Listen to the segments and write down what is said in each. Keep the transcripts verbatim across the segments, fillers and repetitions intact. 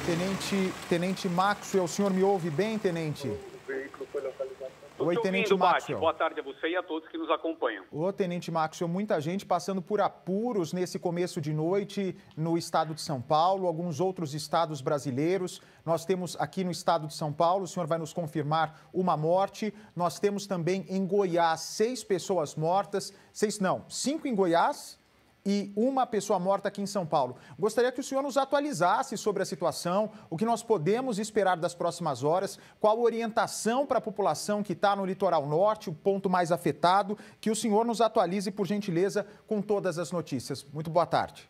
Tenente, Tenente Maxwell, o senhor me ouve bem, Tenente? Oi, Tenente Maxwell. Boa tarde a você e a todos que nos acompanham. Ô, Tenente Maxwell, muita gente passando por apuros nesse começo de noite no estado de São Paulo, alguns outros estados brasileiros. Nós temos aqui no estado de São Paulo, o senhor vai nos confirmar uma morte. Nós temos também em Goiás seis pessoas mortas, seis não, cinco em Goiás e uma pessoa morta aqui em São Paulo. Gostaria que o senhor nos atualizasse sobre a situação, o que nós podemos esperar das próximas horas, qual a orientação para a população que está no litoral norte, o ponto mais afetado, que o senhor nos atualize, por gentileza, com todas as notícias. Muito boa tarde.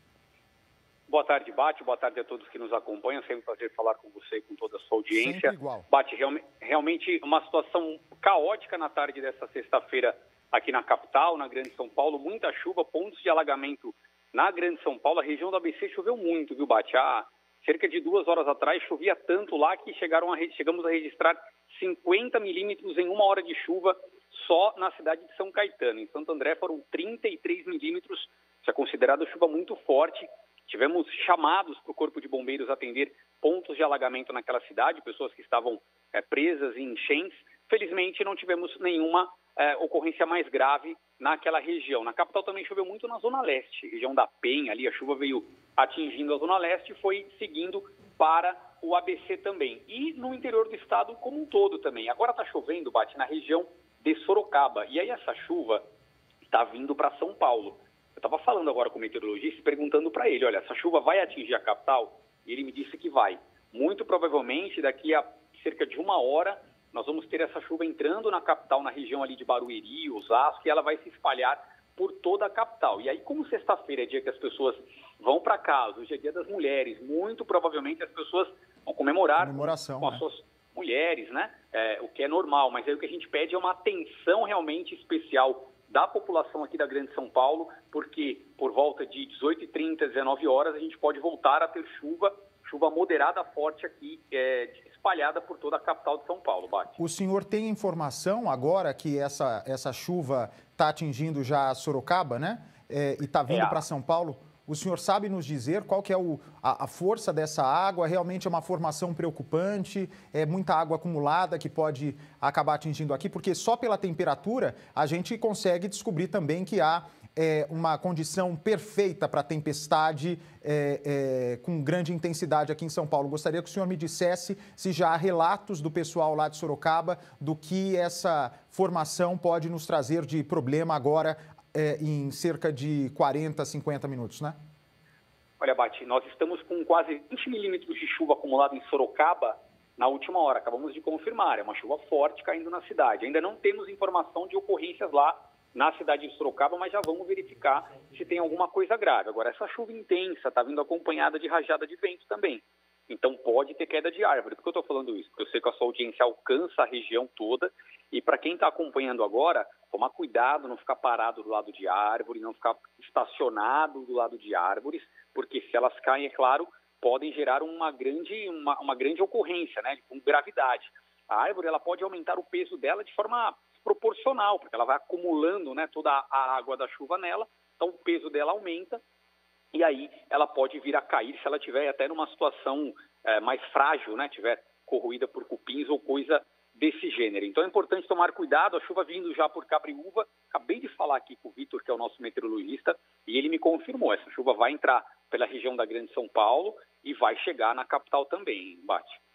Boa tarde, Bate. Boa tarde a todos que nos acompanham. Sempre um prazer falar com você e com toda a sua audiência. Sempre igual. Bate, realmente uma situação caótica na tarde dessa sexta-feira aqui na capital, na Grande São Paulo, muita chuva, pontos de alagamento na Grande São Paulo. A região do A B C choveu muito, viu, Bate? Há cerca de duas horas atrás chovia tanto lá que chegaram a, chegamos a registrar cinquenta milímetros em uma hora de chuva só na cidade de São Caetano. Em Santo André foram trinta e três milímetros, isso é considerado chuva muito forte. Tivemos chamados para o Corpo de Bombeiros atender pontos de alagamento naquela cidade, pessoas que estavam é, presas em enchentes. Felizmente não tivemos nenhuma É, ocorrência mais grave naquela região. Na capital também choveu muito na Zona Leste, região da Penha, ali a chuva veio atingindo a Zona Leste e foi seguindo para o A B C também. E no interior do estado como um todo também. Agora está chovendo, Bate, na região de Sorocaba. E aí essa chuva está vindo para São Paulo. Eu estava falando agora com o meteorologista e perguntando para ele, olha, essa chuva vai atingir a capital? E ele me disse que vai. Muito provavelmente daqui a cerca de uma hora nós vamos ter essa chuva entrando na capital, na região ali de Barueri, Osasco, e ela vai se espalhar por toda a capital. E aí, como sexta-feira é dia que as pessoas vão para casa, hoje é dia das mulheres, muito provavelmente as pessoas vão comemorar Comemoração, com as né? suas mulheres, né? É, o que é normal, mas aí o que a gente pede é uma atenção realmente especial da população aqui da Grande São Paulo, porque por volta de dezoito e trinta, dezenove horas, a gente pode voltar a ter chuva, chuva moderada forte aqui, é, espalhada por toda a capital de São Paulo, Bate. O senhor tem informação agora que essa, essa chuva está atingindo já Sorocaba, né? É, e está vindo É, para São Paulo? O senhor sabe nos dizer qual que é o, a, a força dessa água? Realmente é uma formação preocupante? É muita água acumulada que pode acabar atingindo aqui? Porque só pela temperatura a gente consegue descobrir também que há é, uma condição perfeita para tempestade é, é, com grande intensidade aqui em São Paulo. Gostaria que o senhor me dissesse se já há relatos do pessoal lá de Sorocaba do que essa formação pode nos trazer de problema agora é, em cerca de quarenta, cinquenta minutos, né? Olha, Bati, nós estamos com quase vinte milímetros de chuva acumulada em Sorocaba na última hora. Acabamos de confirmar, é uma chuva forte caindo na cidade. Ainda não temos informação de ocorrências lá na cidade de Sorocaba, mas já vamos verificar se tem alguma coisa grave. Agora, essa chuva intensa está vindo acompanhada de rajada de vento também. Então, pode ter queda de árvore. Por que eu estou falando isso? Porque eu sei que a sua audiência alcança a região toda. E para quem está acompanhando agora, tomar cuidado, não ficar parado do lado de árvore, não ficar estacionado do lado de árvores, porque se elas caem, é claro, podem gerar uma grande, uma, uma grande ocorrência, né, com gravidade. A árvore ela pode aumentar o peso dela de forma proporcional, porque ela vai acumulando, né, toda a água da chuva nela, então o peso dela aumenta e aí ela pode vir a cair se ela estiver até numa situação é, mais frágil, né, tiver corroída por cupins ou coisa desse gênero. Então é importante tomar cuidado, a chuva vindo já por Cabriúva. Acabei de falar aqui com o Vitor, que é o nosso meteorologista, e ele me confirmou, essa chuva vai entrar pela região da Grande São Paulo e vai chegar na capital também, Bate.